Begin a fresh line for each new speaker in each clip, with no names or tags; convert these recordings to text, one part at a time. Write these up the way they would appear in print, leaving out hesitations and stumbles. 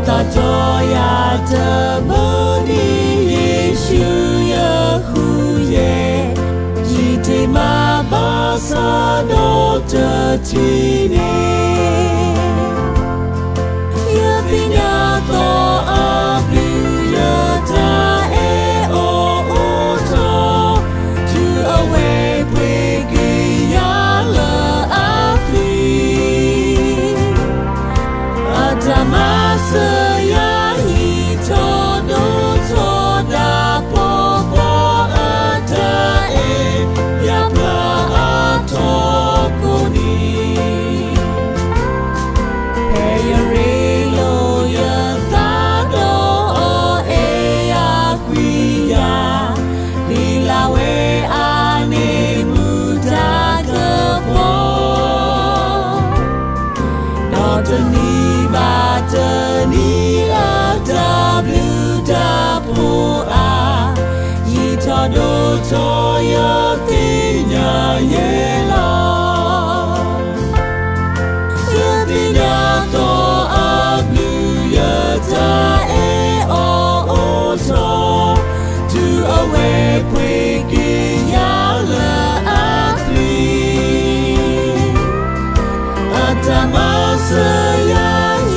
ta cho ya temani Yesu ya huye Jite ma basa do te tini Ya pinya to abu ya ta e o to to away bring ya la afi Atamasa ya hito no to da popo ata e ya pra ato koni Hey relo ya thado o e ya kuya Nilawe ane muta kepo Dotani Batani ada bluda poa Yita do toya tinya yelo Yatinya to ablu yata e o to To away quicky yala apli Atamasa ya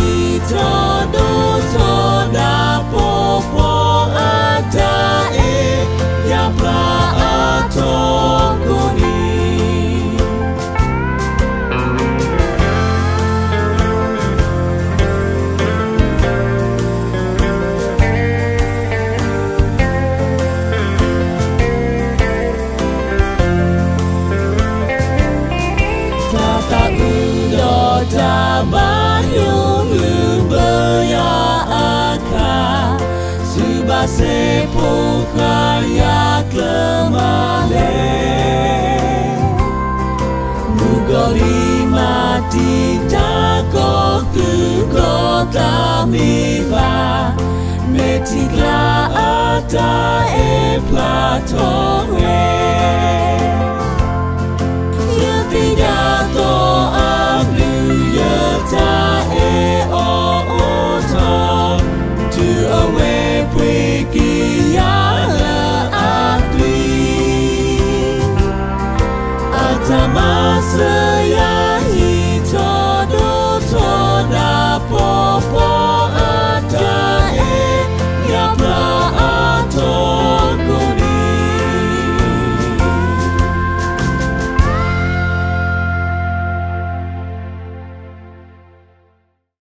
Todo toda popo ata e ya pra ato koni Tata udo tabayo Se pokaya kemale Mugori mati tako kota miva Metikla ata e platowe Yetinya to ablu yeta e